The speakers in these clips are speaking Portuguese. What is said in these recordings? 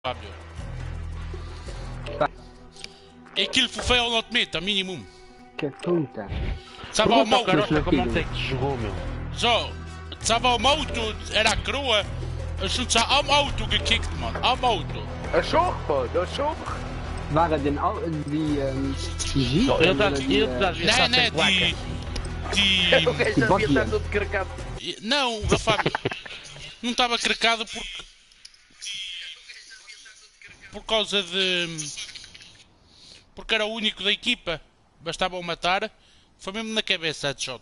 Fábio. Aquilo foi ao not meter, minimum. Que puta. Sabe ao mal? Como é que se jogou, meu? Zo, sabe ao Auto, era Kroa. Schon zu am Auto gekickt, man. Am Auto. Een zorgpoot, een zorg. Waren die Nee, Die buggy está todo carregado. Não, Fábio. Não estava carregado porque... Por causa de... Porque era o único da equipa. Bastava o matar. Foi mesmo na cabeça, headshot.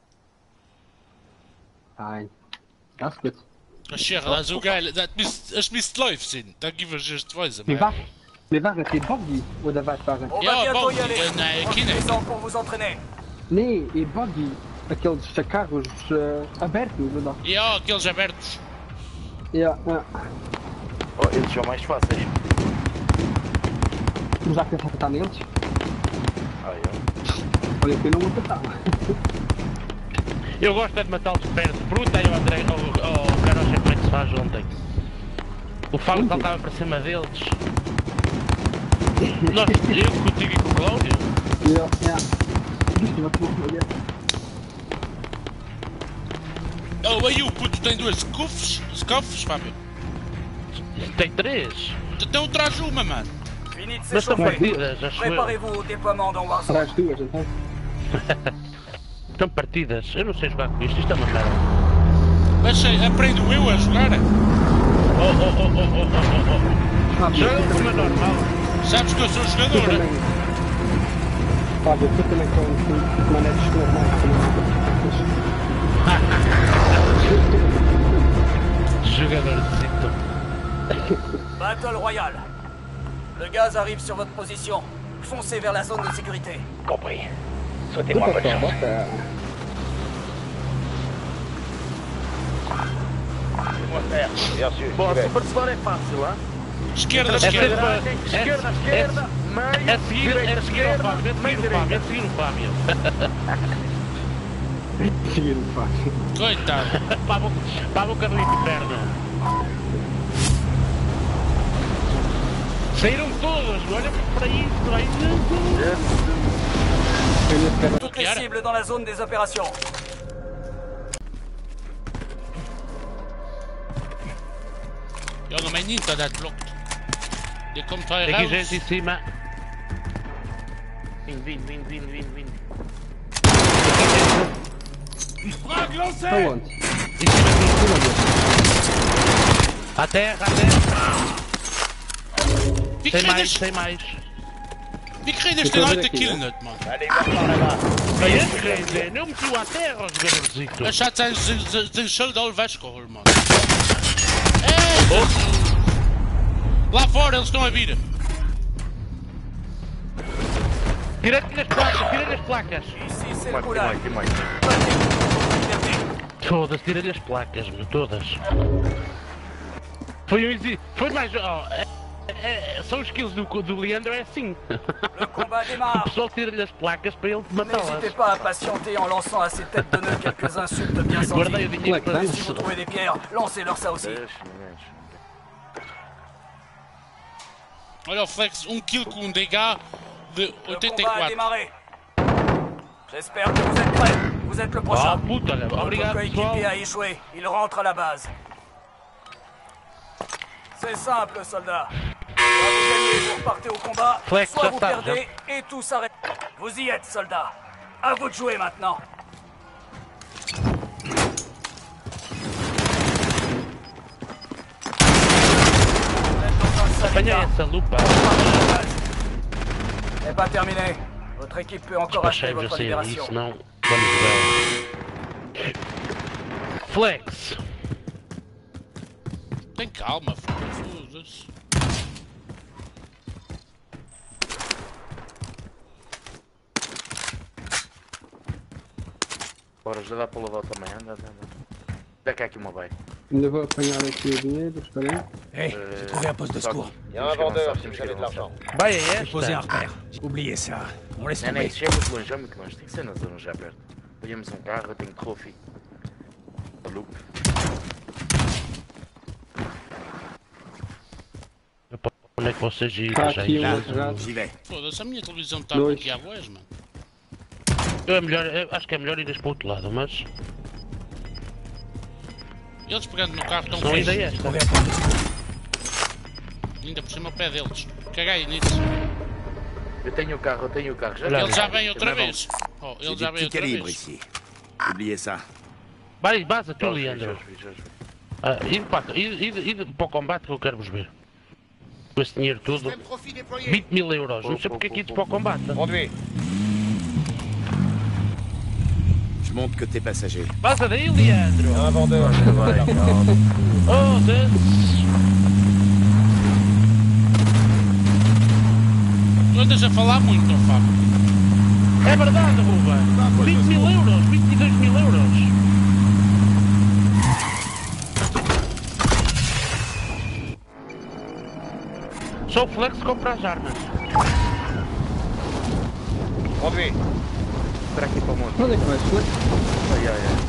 Fine. Das ist gut. Scherra, so geil. Es müsste live sein. Da gibt es just Weise. Wir waren die Buggy, oder was waren? Ja, Buggy, Kinect. Pour vous entraîner. Nee, e Buggy. Aqueles carros abertos, não? Ja, aqueles abertos. Ja. Oh, eles são mais fáceis. Mas já pensar que está neles? Ah, Olha que eu não apertava. Eu gosto é de matá-los de perto. Perguntei ao André, ao Carocha como é que se faz ontem. O Fábio saltava para cima deles. Nós, eu contigo e com o Cláudio? Ja. Oh, aí o puto tem duas scuffs, Fábio. Tem 3. Então traz uma, mano. Fini de Mas são s'échauffer. partidas, acho eu. Préparez-vous au déploiement dans Warzone. Traz duas, então. São partidas. Eu não sei jogar com isto. Isto é uma merda. Mas aprendo eu a jogar. Joga como é normal. Sabes que eu sou jogador. Fábio, tu também com manetes normais. Jogadorzito. Battle Royale. Le gaz arrive sur votre position. Foncez vers la zone de sécurité. Compris. Souhaitez-moi bonne chance. Laissez-moi faire. Bien sûr. Bom, se participar é fácil, hein? Esquerda. É seguir o Fábio. É seguir o Fábio. Seguir o Fábio. Coitado. Para a boca do inferno. Saíram todos, olha para isso, vai. Toutes les cibles dans la zone des opérations. Ja, de mijn internet blokt. Die komt hij Tem aqui raus. gente em cima. Vindo. Para onde? Em cima. À terra. Wie Tem krijg mais. Wie krijg je nou uit de kill net, man? Allez, va par là-bas. Vai esse quer não meti-o à terra, jogadorzito. Er staat zijn schuld al weggehoord, man. Lá fora, eles estão a vir. Tira-te nas placas. Ici, c'est le Tem goulag. mais, tem mais. Todas, tira-lhe as placas, meu, todas. Foi mais. São os kills do Leandro, é assim. Le combat O démarre. pessoal tira-lhe as placas para ele matá-las. N'hésitez pas à patienter en lançant à ces têtes de nœuds quelques insultes bien Guardei o senties. dinheiro para Et isso. si vous trouvez des pierres, lancez-leur ça aussi. Olha o Flex, kill com DH de Le combat a 84. démarré. J'espère que vous êtes prêts. Vous êtes le Ah, prochain. puta, Votre obrigado, pessoal. coéquipier a échoué. Il rentre à la base. C'est simple, soldat. Soit vous gagnez, vous repartez au combat, Flex, soit ça vous tape, perdez et tout s'arrête. Vous y êtes, soldat. À vous de jouer maintenant. Vous êtes dans un sale Apanha état. essa lupa. C'est pas terminé. Votre équipe peut encore acheter Despachei-vos votre a sair libération. disso, não vamos ver. Flex. Tem calma, foda-se. Bora, já dá para levar também, anda. Dá cá aqui uma baia. Ainda vou apanhar aqui o dinheiro, espera aí. Hé, j'ai trouvé un poste de secours. Il y a un vendeur, si vous avez de l'argent. Vai a Posé un esta. repère. Oubliez ça. On laisse Não, não, tomber. isso já é muito longe. Tem que ser na zona já perto. Olhamos um carro, eu tenho trophy. Loop. Onde é que vocês irem? Está Já aqui aí. um outro gato. J'y vais. Foda-se, a minha televisão está a Dois. bloquear boas, mano. Eu acho que é melhor ires para o outro lado, mas. Eles pegando no carro estão Não, ainda é fixos. esta. Trouver un poste de secours. Ainda por cima o pé deles. Caguei nisso. Eu tenho o carro, já. Olha, Ele já vem Também outra vão- vez. Oh, ele J'ai já du vem petit outra calibre vez. ici. Oubliez ça. Vai, vaza tu, Já os vi, Leandro. já os vi, já os vi. Ide para o combate que eu quero vos ver. Com esse dinheiro tudo. 20 mil euros. Não sei porque é que ides para o combate. Je monte côté passager. Vaza daí, Leandro! Vai, calma. Oh, Deus! Tu andas a falar muito, ó Fábio. É verdade, Ruben! 20 mil euros! 22 mil euros! Só o Flex compra as armas. Espera aqui para o monte. Onde é que vais? Flex? Ai, ai, ai.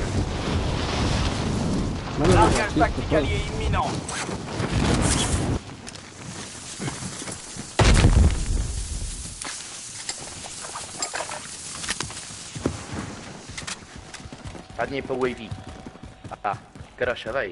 Manda ver Largage aqui, tactique pessoal. allié imminent. Há dinheiro para o AV. Ah, caracha, vai.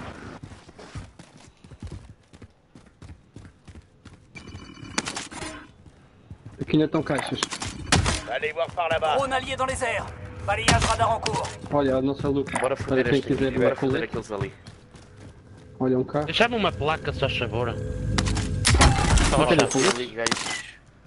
Aqui ainda estão caixas. Drone allié dans les airs. Balayage radar en cours. Olha, a nossa luta. Bora Para foder quem este quiser aqui, ver bora a foder colete. aqueles ali. Olha um carro. Deixa-me uma placa, se faz favor. Olha, Rocha. colete. Ali, gajos.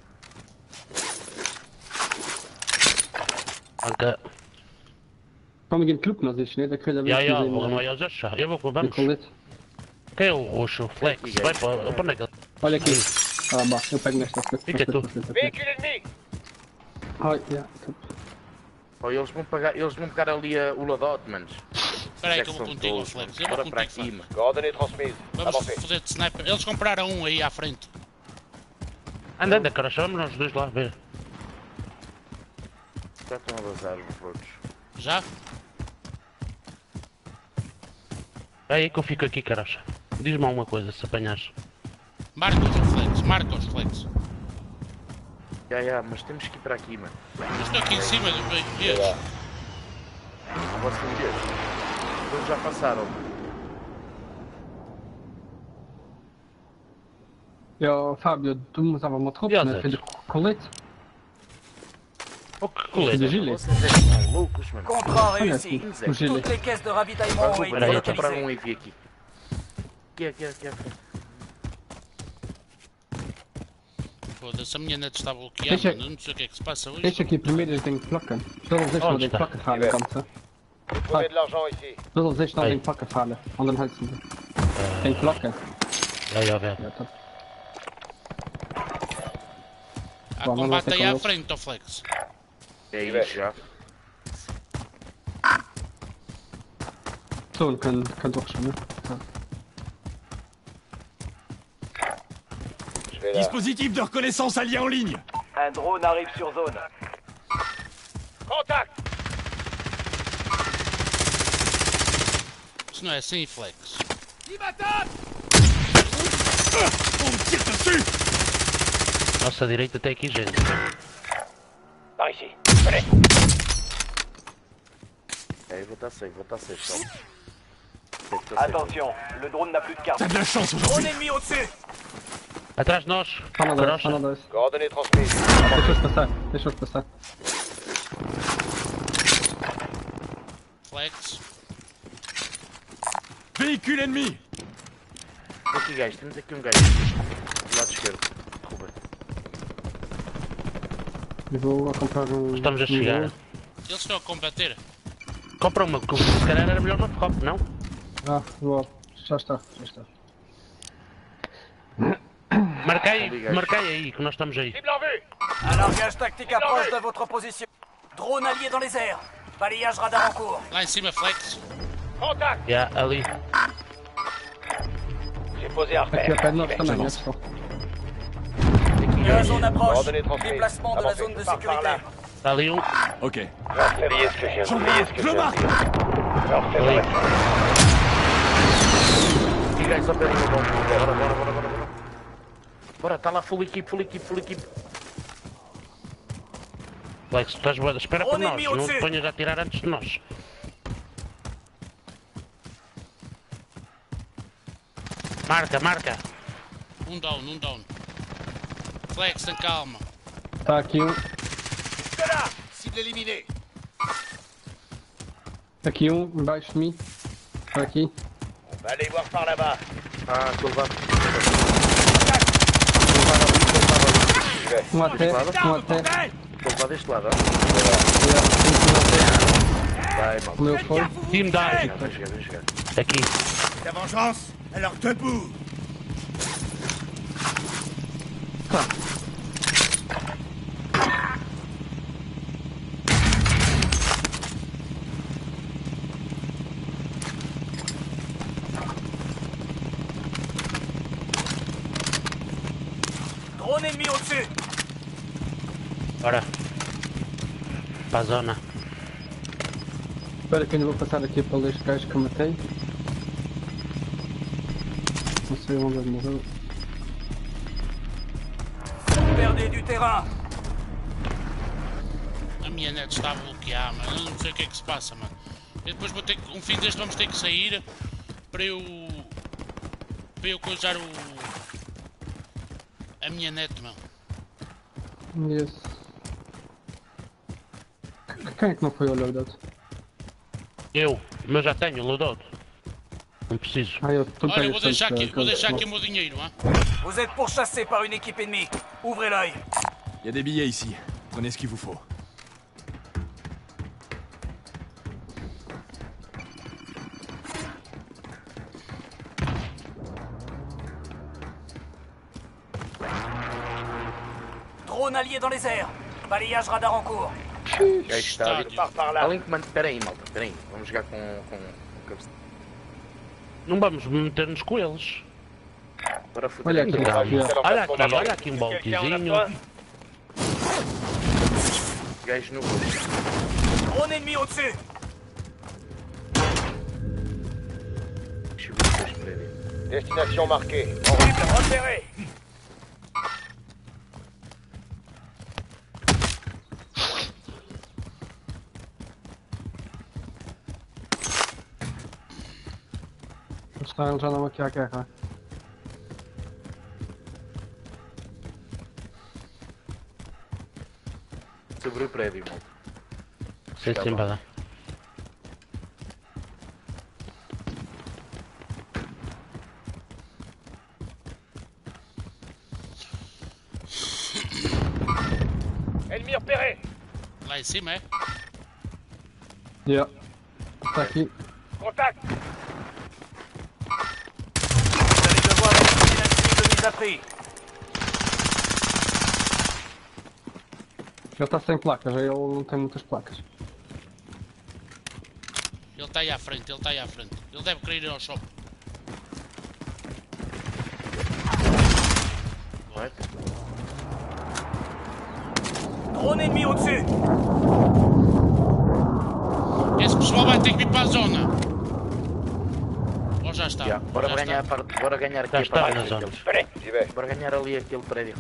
Anca. Kom igen klub nas ich, ne? Da kriegt er Ja, ja, wirklich vamos lá, já já. Eu vou com, den vamos. colete. Quem é o roxo? Flex. Vai para onde é que ele... Olha aqui. Ah, bah, eu pego nesta. Fica tu. Ai, ja. Oh, eles vão pegar ali o ladote, manos. Espera aí que eu vou contigo, ó Flex. Eu vou Bora para contigo, aqui, Flex. mano. Vamos foder de sniper. Eles compraram um aí à frente. Anda, anda, cara, vamos nós dois lá ver. Já estão a vazar os outros. Já? É aí que eu fico aqui, caracha. Diz-me alguma coisa, se apanhares. Marca-os, ó Flex. Marca-os, Flex. Mas temos que ir para aqui, mano. Eu estou aqui em cima do meio. Vocês vês? Eles já passaram. Ja, Fabio, du musst aber mal truppen, Ja, ne? selbst. Für die Colette. Oh, que Für die colete. Gilet. Vocês é que são loucos, mano. Contrat Olha réussi. aqui, o gilet. Toutes les caisses de ravitaillement ont été Bora comprar um localisées. EV aqui. Aqui à frente. Foda-se, a minha net está bloqueada, Deixa- mano. Eu não sei o que é que se passa hoje. Deixa aqui primeiro eles têm que plakken. Zullen ze Oh, snel den sta. plakken halen, ganze. Zullen ze snel Hey. den plakken halen, anderen halten ze. Den plakken. Já, já, velho. Ja, top. Há Vamos lá, combate aí à tem frente, ó Flex. É aí já. So, kann doch schon, ne? Ja. Dispositif de reconnaissance allié en ligne. Un drone arrive sur zone. Isso não é assim, Flex. On me tire dessus. Nossa direita tem aqui gente. É, vou estar safe, só. Attention, le drone n'a plus de carte. T'as de la chance Drone aujourd'hui. ennemi au-dessus. Atrás de nós. Van der Caracha. Van der Deixa eu passar, deixa eu passar. Flex. Véhicule ennemi. Aqui, gajo, temos aqui um gajo. Do lado esquerdo. Ruben. Eu vou comprar um... Estamos a chegar. Eles estão a combater. Compra uma, que se calhar era melhor uma Ferrop, não? Ah, vou. Já está, já está. Marquei aí, que nós estamos aí. Un largage tactique approche de votre position. Drone allié dans les airs. Balayage radar en cours. Lá em cima, Flex. Já, ali. Aqui a pé de nós também, né, pessoal? La zone approche. Déplacement de la zone de sécurité. Está ali um. Ok. Je marque. Ali. Aqui, gajo, só pedem uma bomba. Bora. Bora, está lá full equipe, full equipe, full equipe. Lex, estás boa, espera por nós, não te ponhas a tirar antes de nós. Marca, marca. Um down. Flex, tem calma. Está aqui um. Cible éliminée. Aqui um, embaixo de mim. Está aqui. On va aller voir par là-bas. Ah, estou levado. Um até. Bordel! Estou levado deste lado, ó. Vai, mal. O meu foi. Team die. Vai jogar. Aqui. La vengeance, alors debout. Drone ennemi au-dessus. Bora. Para a zona. Espera que ainda vou passar aqui para este gajo que eu matei. Não sei onde ele morreu. Perdez du terrain. A minha net está a bloquear, mano. Eu não sei o que é que se passa, mano. E depois vou ter que, um fim deste vamos ter que sair para eu coisar a minha net, mano. Yes. Quem é que não foi ao loadout? Eu, mas já tenho loadout. Não preciso. Ah, eu tu Olha, pegas vou deixar sempre, aqui o aqueles- meu dinheiro, hein? Vous êtes pourchassés par une équipe ennemie. Ouvrez l'œil. Il y a des billets ici. Prenez ce qu'il vous faut. Drone allié dans les airs. Balayage radar en cours. Já está. Estádio. Alguém que manda. Espera aí, malta. Espera aí. Vamos jogar com cabeça. Não vamos meter-nos com eles. Bora foder. Olha aqui, Olha aqui um baltezinho. Gajo no bush. Drone ennemi au-dessus. Chegou depois prédio. Destination marquée. Cible repérée. Eles já andam aqui à guerra. Sobre o prédio, malta. Sem Tá sem bom. bala. Ennemi repéré. Lá em cima, é? Yeah. Está aqui. Contact. Vous allez devoir effectuer la cible de mise à prix. Ele está sem placas, ele não tem muitas placas. Ele está aí à frente, Ele deve querer ir ao shopping. Vai. Drone ennemi au-dessus. Esse pessoal vai ter que vir para a zona. Ou já está? Já. Bora Já ganhar, está. bora ganhar aqui Já a está parte na zona. deles. Prêt. J'y vais. Bora ganhar ali aquele prédio.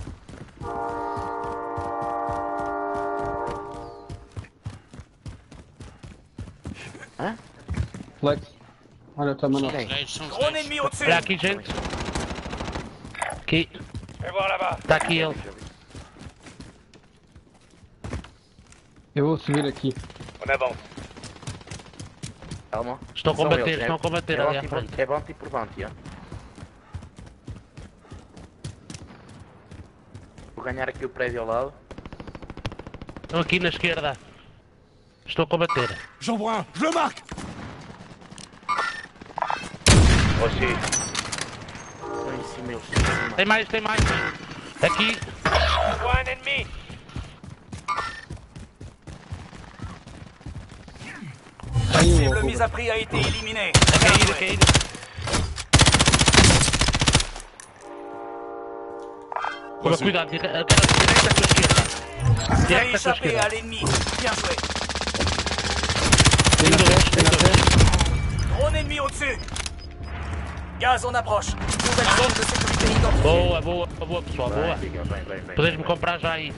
Hã? Flex. Olha, está São manual. os gajos, são os Drone gajos. ennemi au-dessus. Olha aqui, gente. Aqui. Fais voir là-bas. Está aqui ele. Eu vou subir aqui. On avance. Calma. Estão a São combater, eles, estão a combater ali à frente. É bounty por bounty, ó. Vou ganhar aqui o prédio ao lado. Estão aqui na esquerda. Estou a combater. J'envoie un. Je le marque. Estão em cima eles. Estão em cima. Tem mais, tem mais. Aqui. Vois un ennemi. La Aí, cible ô, mise à prix a été éliminée. A cair, a cair. Toma cuidado, direita à tua esquerda. Vous avez Direita à tua échappé esquerda. à l'ennemi. Bien joué. Tem dois, tem dois. Drone ennemi au-dessus. Gaz en approche. Nouvelle zone de sécurité identifiée. Boa, boa, boa pessoal, boa. Vem. Podes-me comprar já aí.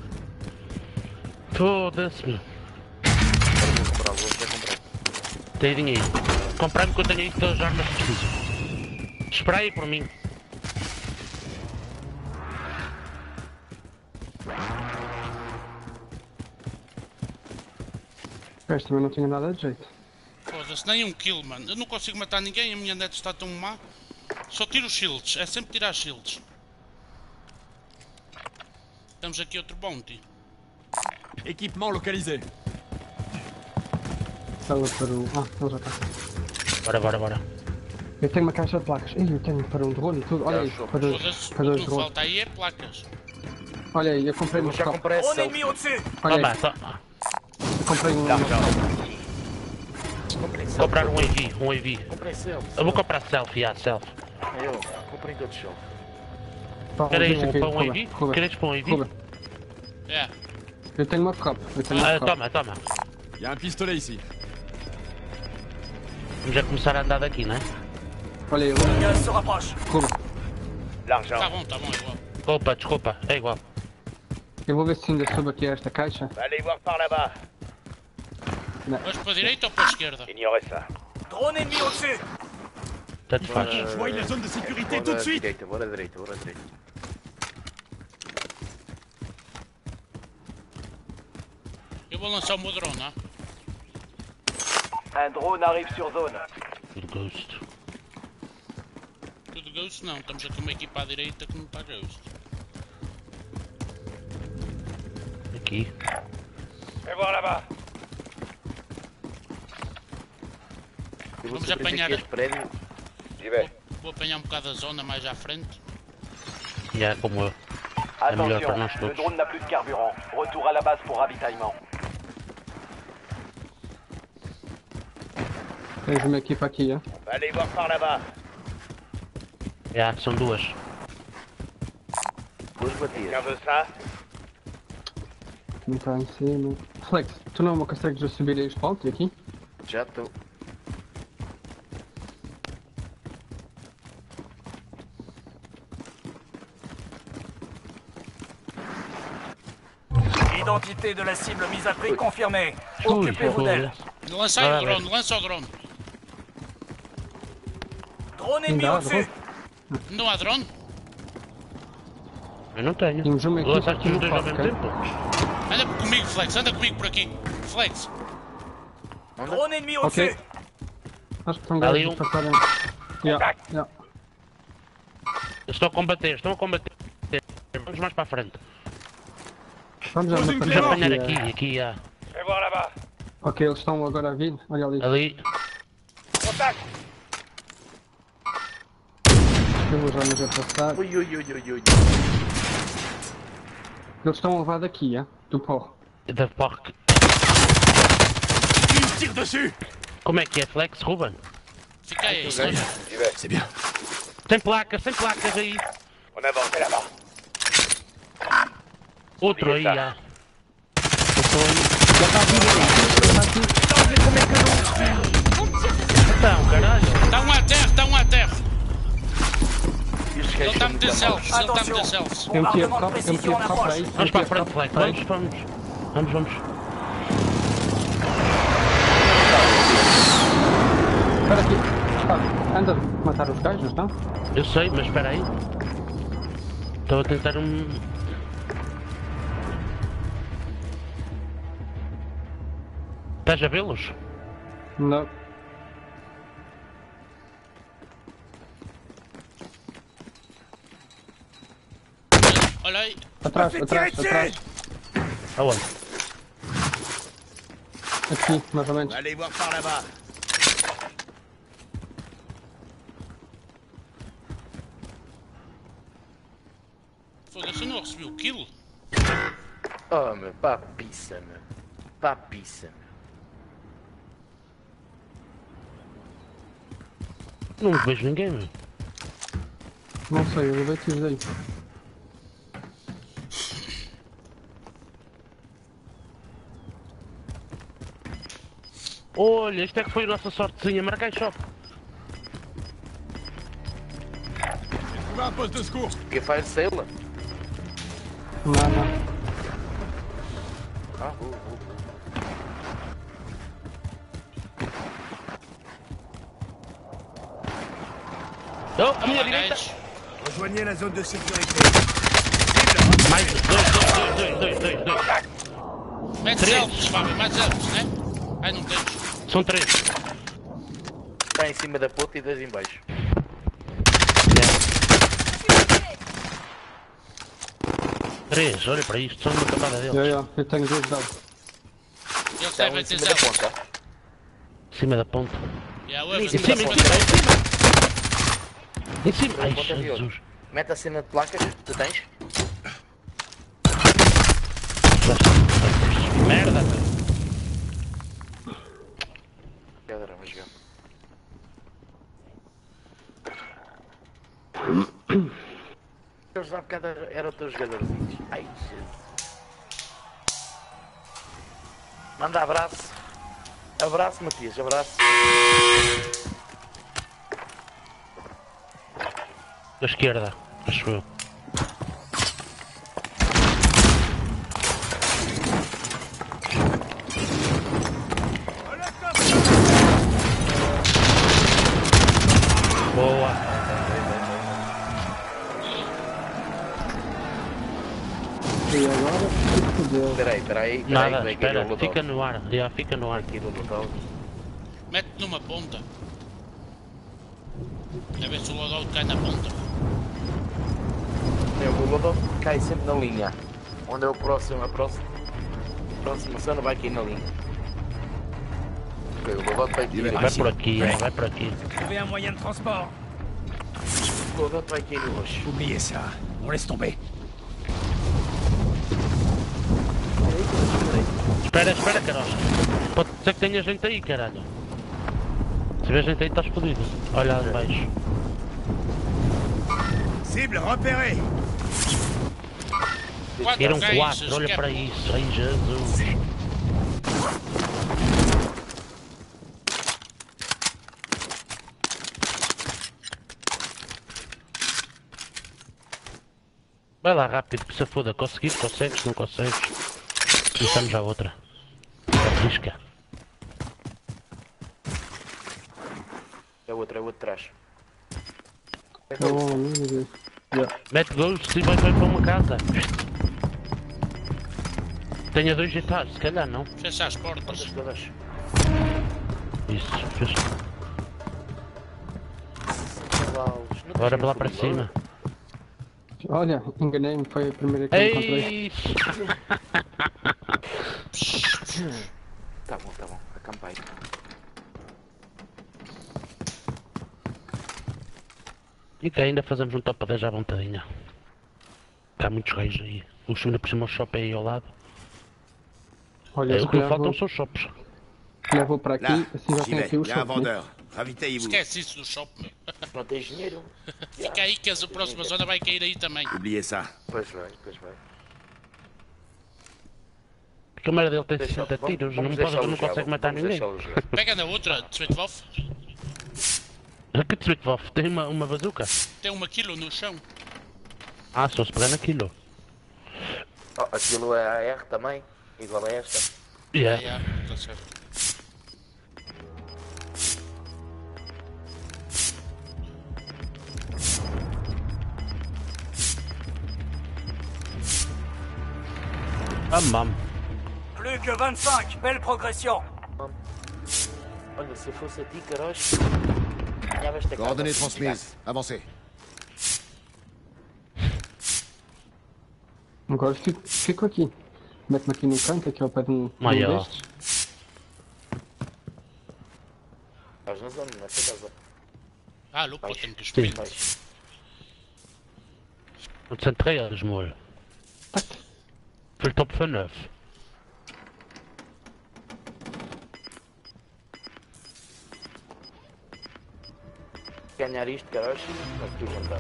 Foda-se, meu. Vou comprar. Tem dinheiro. Comprar-me que eu tenho aí todas as armas que preciso. Espera aí por mim. Este também não tinha nada de jeito. Foda-se, nem um kill, mano. Eu não consigo matar ninguém, a minha net está tão má. Só tiro os shields, é sempre tirar shields. Temos aqui outro bounty. Équipement localisé. Ela para o. Ah, ele já está. Bora. Eu tenho uma caixa de placas. Ei, eu tenho para um drone e tudo. Olha aí, para dois Foda-se, o que drones. não falta aí é placas. Olha aí, eu comprei um Já stop. comprei essa. Drone ennemi au-dessus. Olha Toma, aí, toma. comprei um. Comprar um AV. Comprei selfie. Eu vou comprar selfie, selfie. Eu comprei todo show. Querem Deixa aqui, para um Ruben, AV? Ruben, Queres para um AV? Ruben, É, eu tenho uma copa. Eu tenho uma copa. Toma. Il y a un pistolet ici. Vamos já começar a andar daqui, não é? Olha aí, Gaz se rapproche. Ruben. L'argent. tá bom, igual. Desculpa, é igual. Eu vou ver se ainda soube aqui esta caixa. Allez voir par là-bas. Vais para a direita ou para a esquerda? Ignorez ça. Drone ennemi au-dessus. Tanto faz. Rejoignez la zone de sécurité tout de suite. Bora direita. Eu vou lançar o meu drone, ah? Un drone arrive sur zone. Tudo ghost. Tudo ghost não, temos aqui uma equipa à direita que não está ghost. Aqui. Fais voir là-bas. Eu vou Vamos subir apanhar. aqui este prédio. J'y vais. Vou apanhar um bocado a zona mais à frente. Já é como eu. É melhor para nós le todos. drone n'a plus de carburant. Retour à la base pour ravitaillement. Tens uma equipa aqui, ó. Allez voir par là-bas. São duas. Duas batidas. Quelqu'un veut ça? Não está em cima. Flex, tu não consegues já subir aí os pontos aqui? Já estou. Identité de la cible mise à prix confirmée. Occupez-vous d'elle. Lança aí o drone, lança o drone. Drone ennemi Dá, au-dessus. Não há drone? Eu não tenho. Temos uma equipa Lançaste aqui os no dois ao palco, mesmo ok? tempo? Anda comigo, Flex, anda comigo por aqui. Flex, Drone ennemi Ok. au-dessus. Acho que estão Ali gajos um. a passar. Yeah. Estão a combater. Vamos mais para a frente. Vamos já Vamos matar apanhar aqui. aqui. Fais voir là-bas. Ok, eles estão agora a vir. Olha ali. Ali. Contact. Eu vou já nos a passar. Ui. Eles estão a levar daqui, é? Do pó. Da parque. Il me tire dessus. Como é que é, Flex, Ruben? fica aí. J'y vais. C'est bien. Sem placas aí. On avance, c'est là-bas. Outro aí, Oubliez ça. já. Estou aí. Então, caralho. Está um à terra. Estes Ele gajos está a são meter muito selfies, ele está a Attention. meter selfies. Eu meti a Bombardement de copa précision en aí. approche. Vamos para a frente, Flex. Vamos. Espera aqui. Anda a matar os gajos, não? Eu sei, mas espera aí. Estou a tentar um... Estás a vê-los? Não. Olha aí. Atrás. Aonde? Aqui, mais ou menos. Allez voir par là-bas. Foda-se, eu não recebi o kill. Oh, meu, papiça, meu. Não vejo ninguém, meu. Não sei, eu levei tiros aí. Olha, isto é que foi a nossa sortezinha. Marquei shop. pas un poste de secours. Que fire sale? Não, não. Ah, Oh, a minha Olha, direita! gajo. Rejoignez la zone de sécurité. Mais dois. Mete Três. elfos, Fábio, mais elfos, né? Ai, não tens. São 3. está em cima da ponta e 2 em baixo. Três, olha para isto, são uma camada deles. Eu tenho 2 dados. Eles Está um devem em ter cima da elfos. ponta. Em cima da ponta. Yeah, Em ouve, cima em da cima ponta. Em cima! Da Ai, ponta de ouro. Jesus! Mete a cena de placas, tu tens? Merda! Agora vamos jogar. Eles há bocado eram teus jogadorzinhos. Ai, Jesus. Manda abraço. Abraço, Matias, abraço. Da esquerda, acho eu. Boa! E agora, fodeu. Espera aí. Nada, vai espera, cair o fica no ar, já fica no ar. aqui do local. Mete numa ponta. A ver se o loadout cai na ponta. O loadout cai sempre na linha. Onde é o próximo, a próxima zona vai cair na linha. Ok, o loadout vai cair. Vai por aqui, vai por aqui. Trouver un moyen de transport. O loadout vai cair no roxo. Oubliez ça. On laisse tomber. Espera, caralho. Pode ser que tenha gente aí, caralho. Se tiver gente aí, estás fodido. Olha lá abaixo. Cible repérée. Eram gajos, 4, olha que é para pouco. isso. Ai, Jesus. Vai lá rápido, que se foda. Consegues, não consegues. Começamos a outra. Arrisca. É outro atrás. Oh, meu Deus. Mete ghost e vai para uma casa. Tenha 2 GTAs, se calhar não. Fecha as portas. Todas. Isso, fez. Bora lá para cima. Olha, enganei-me, foi a primeira que eu encontrei. Ei! Tá bom. Acampei. E que ainda fazemos um top 10 à vontadinha. Há muitos reis aí. O segundo por cima o shopping aí ao lado. Olha, O que me faltam são os shops. levo para aqui, Là, assim já j'y tem vais. aqui o Il y a un shopping. vendeur. Ravitaillez-vous. Esquece isso do shopping, meu. Não tens dinheiro? Fica aí que a próxima zona vai cair aí também. Oubliez ça. Pois vai. A câmera dele tem Deixa- 60 vamos- tiros, vamos não deixá-lo consegue jogar, matar vamos ninguém. deixá-lo jogar. Pega na outra, Tsvetvoff. Que Tsvetvoff tem uma bazuca? Tem uma quilo no chão. Ah, só se pegar naquilo. Oh, aquilo é a R também, igual a esta. Yeah. Yeah, tá certo. Ah, mam. Plus que 25, belle progression. Olha, se eu fosse a ti, caroz, ganhava esta casa. Coordonnées transmises. Avancez. Agora fico aqui. Mete-me aqui no canto, aqui ao pé de um Maior. destes. Estás na zona, nessa casa. Ah, lupa, Vais. tenho que esperar. Vais. Und zentrier mal. Für Top 5. Ganhar isto, caroz, não te jantar.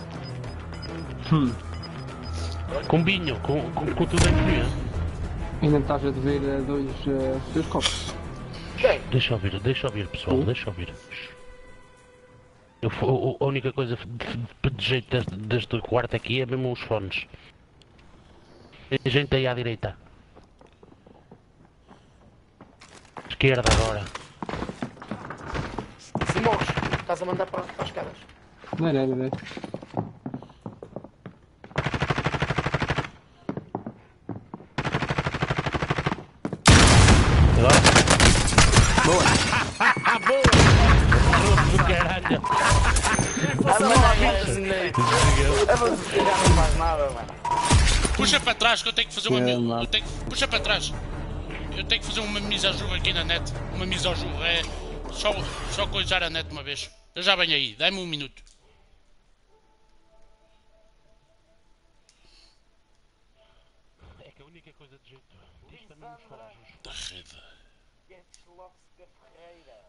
Com vinho, com tudo incluído. Ainda estás a dever dois copos. Bem, Deixa eu ouvir pessoal, deixa eu ouvir. A única coisa de jeito deste quarto aqui é mesmo os fones. Tem gente aí à direita. Esquerda agora. Se morres, estás a mandar para as caras. Não era. Agora. Boa! Do caralho! Já não faz nada, mano. Puxa para trás que eu tenho que fazer uma. Não. Puxa para trás. Eu tenho que fazer uma misa a jogo aqui na net. Uma misa ao jogo. É só coisar a net uma vez. Eu já venho aí. Dá-me um minuto. É que a única coisa de jeito disto é mesmo os fones. Da rede. Ferreira.